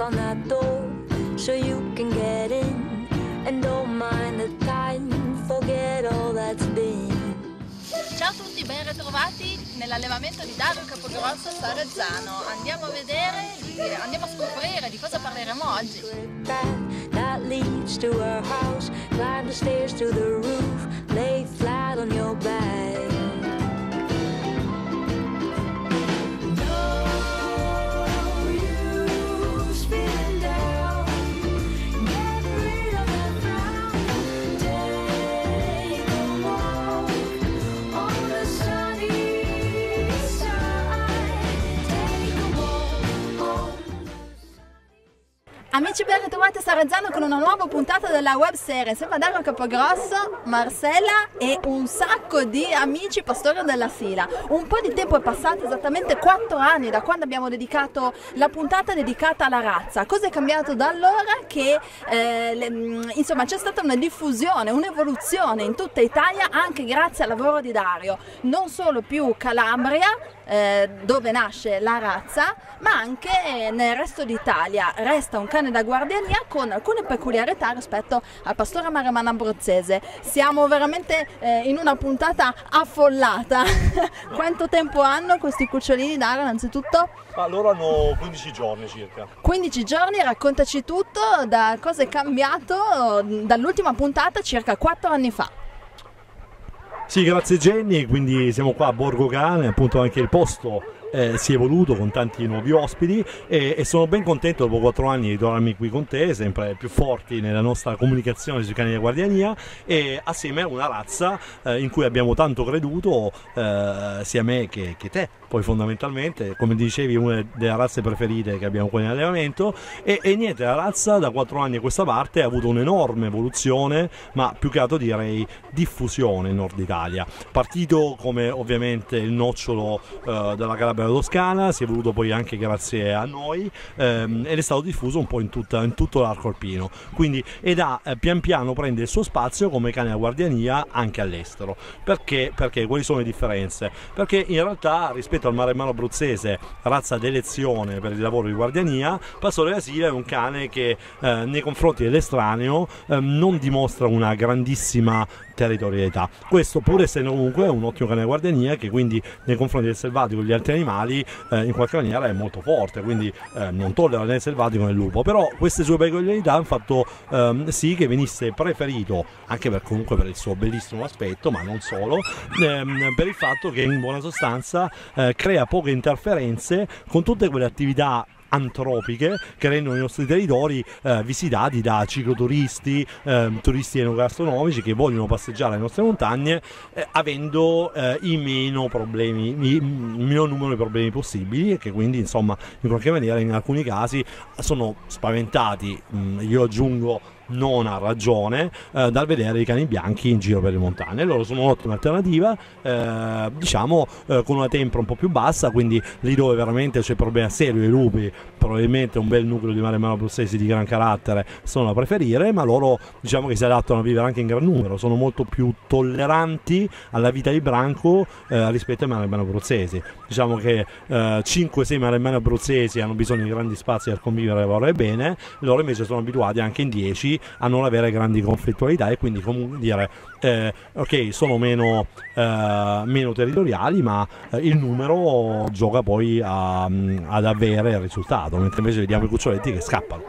on that door so you can get in and don't mind the time, forget all that's been. Ciao a tutti, ben ritrovati nell'allevamento di Dario Capogrosso a Sarezzano. Andiamo a vedere, andiamo a scoprire di cosa parleremo oggi. That leads to our house, climb the stairs to the roof, lay flat on your back. Amici, ben ritrovati a Sarezzano con una nuova puntata della web serie. Sempre Dario Capogrosso, Marcella e un sacco di amici pastori della Sila. Un po' di tempo è passato, esattamente 4 anni da quando abbiamo dedicato la puntata dedicata alla razza. Cosa è cambiato da allora? Che insomma c'è stata una diffusione, un'evoluzione in tutta Italia anche grazie al lavoro di Dario. Non solo più Calabria, dove nasce la razza, ma anche nel resto d'Italia. Resta un cane da guardiania con alcune peculiarità rispetto al pastore maremmano abruzzese. Siamo veramente in una puntata affollata. Quanto tempo hanno questi cucciolini, Dario, innanzitutto? Loro hanno 15 giorni circa. 15 giorni, raccontaci tutto, da cosa è cambiato dall'ultima puntata circa 4 anni fa. Sì, grazie Jenny, quindi siamo qua a Borgo Cane, appunto anche il posto si è evoluto con tanti nuovi ospiti e sono ben contento dopo 4 anni di trovarmi qui con te, sempre più forti nella nostra comunicazione sui cani di guardiania e assieme a una razza in cui abbiamo tanto creduto, sia me che te. Poi fondamentalmente, come dicevi, una delle razze preferite che abbiamo qua in allevamento e niente, la razza da 4 anni a questa parte ha avuto un'enorme evoluzione, ma più che altro direi diffusione in Nord Italia. Partito come ovviamente il nocciolo della Calabria Toscana, si è evoluto poi anche grazie a noi ed è stato diffuso un po' in tutto l'arco alpino, quindi pian piano prende il suo spazio come cane da guardiania anche all'estero. Perché? Quali sono le differenze? Perché in realtà rispetto al maremmano abruzzese, razza d'elezione per il lavoro di guardiania, Pastore della Sila è un cane che nei confronti dell'estraneo non dimostra una grandissima territorialità. Questo pur essendo comunque un ottimo cane da guardiania che quindi nei confronti del selvatico e degli altri animali in qualche maniera è molto forte, quindi non tollera né il selvatico né il lupo, però queste sue peculiarità hanno fatto sì che venisse preferito anche comunque per il suo bellissimo aspetto, ma non solo, per il fatto che in buona sostanza crea poche interferenze con tutte quelle attività antropiche che rendono i nostri territori visitati da cicloturisti, turisti enogastronomici che vogliono passeggiare alle nostre montagne avendo il minor numero di problemi possibili e che quindi insomma in qualche maniera in alcuni casi sono spaventati, io aggiungo non a ragione, dal vedere i cani bianchi in giro per le montagne. Loro sono un'ottima alternativa, diciamo con una tempra un po' più bassa, quindi lì dove veramente c'è problema serio dei lupi, probabilmente un bel nucleo di maremmano abruzzesi di gran carattere sono da preferire, ma loro diciamo che si adattano a vivere anche in gran numero, sono molto più tolleranti alla vita di branco rispetto ai maremmano abruzzesi. Diciamo che 5-6 maremmani abruzzesi hanno bisogno di grandi spazi per convivere e lavorare bene, loro invece sono abituati anche in 10 a non avere grandi conflittualità e quindi comunque dire ok, sono meno territoriali, ma il numero gioca poi ad avere il risultato, mentre invece vediamo i cuccioletti che scappano.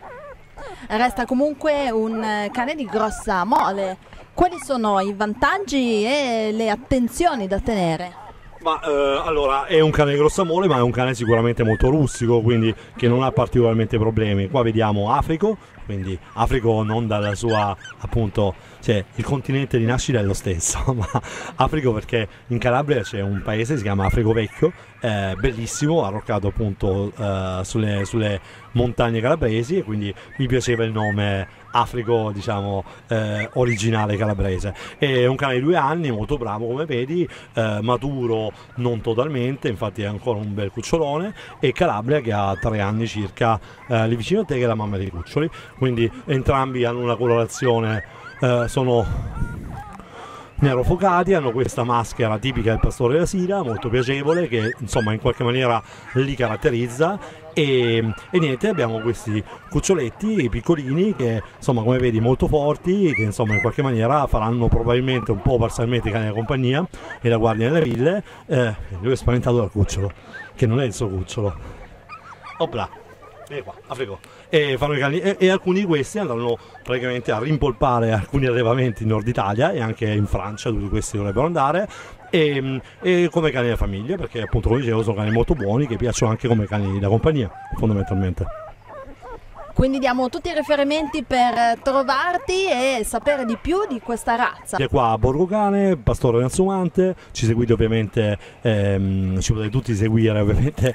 Resta comunque un cane di grossa mole. Quali sono i vantaggi e le attenzioni da tenere? Ma allora è un cane di grossa mole, ma è un cane sicuramente molto rustico, quindi che non ha particolarmente problemi. Qua vediamo Africo, quindi Africo non dalla sua appunto, cioè il continente di nascita è lo stesso, ma Africo perché in Calabria c'è un paese che si chiama Africo Vecchio, bellissimo, arroccato appunto sulle montagne calabresi e quindi mi piaceva il nome Africo, diciamo originale calabrese. È un cane di 2 anni, molto bravo come vedi, maturo non totalmente, infatti è ancora un bel cucciolone, e Calabria che ha 3 anni circa, lì vicino a te, che è la mamma dei cuccioli, quindi entrambi hanno una colorazione, sono nero focati, hanno questa maschera tipica del pastore della Sila, molto piacevole, che insomma in qualche maniera li caratterizza. E niente, abbiamo questi cuccioletti piccolini che insomma, come vedi, molto forti, che insomma in qualche maniera faranno probabilmente un po' parzialmente i cani da compagnia e la guardia nelle ville. Lui è spaventato dal cucciolo, che non è il suo cucciolo. Opla, vieni qua, Africo. E fanno i cani, e alcuni di questi andranno praticamente a rimpolpare alcuni allevamenti in Nord Italia e anche in Francia, tutti questi dovrebbero andare. E come cani da famiglia, perché appunto, come dicevo, sono cani molto buoni che piacciono anche come cani da compagnia, fondamentalmente. Quindi diamo tutti i riferimenti per trovarti e sapere di più di questa razza. È qua a Borgo Cane, Pastore Ransumante, ci seguite ovviamente, ci potete tutti seguire ovviamente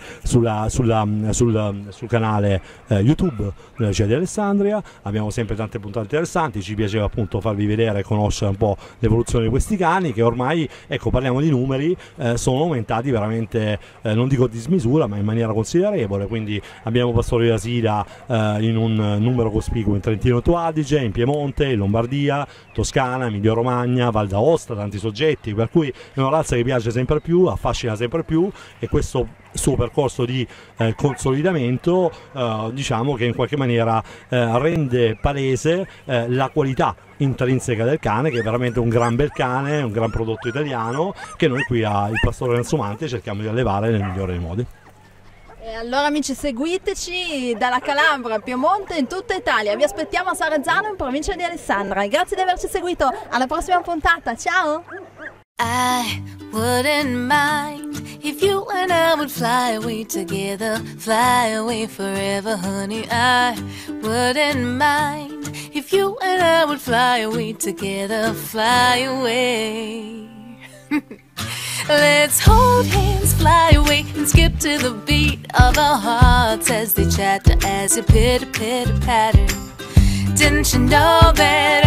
sul canale YouTube della Cia di Alessandria. Abbiamo sempre tante puntate interessanti, ci piaceva appunto farvi vedere e conoscere un po' l'evoluzione di questi cani che ormai, ecco, parliamo di numeri, sono aumentati veramente, non dico di smisura, ma in maniera considerevole. Quindi abbiamo Pastori da Sila in un numero cospicuo in Trentino Alto Adige, in Piemonte, in Lombardia, Toscana, Emilia Romagna, Val d'Aosta, tanti soggetti, per cui è una razza che piace sempre più, affascina sempre più, e questo suo percorso di consolidamento diciamo che in qualche maniera rende palese la qualità intrinseca del cane, che è veramente un gran bel cane, un gran prodotto italiano che noi qui a Il Pastore Ransumante cerchiamo di allevare nel migliore dei modi. E allora amici, seguiteci dalla Calabria, Piemonte, in tutta Italia. Vi aspettiamo a Sarezzano, in provincia di Alessandria. Grazie di averci seguito, alla prossima puntata, ciao! I wouldn't mind if you and I would fly away together, fly away forever, honey. I wouldn't mind if you and I would fly away together, fly away. Let's hold hands, fly away, and skip to the beat of our hearts as they chatter, as a pitter-pitter patter. Didn't you know that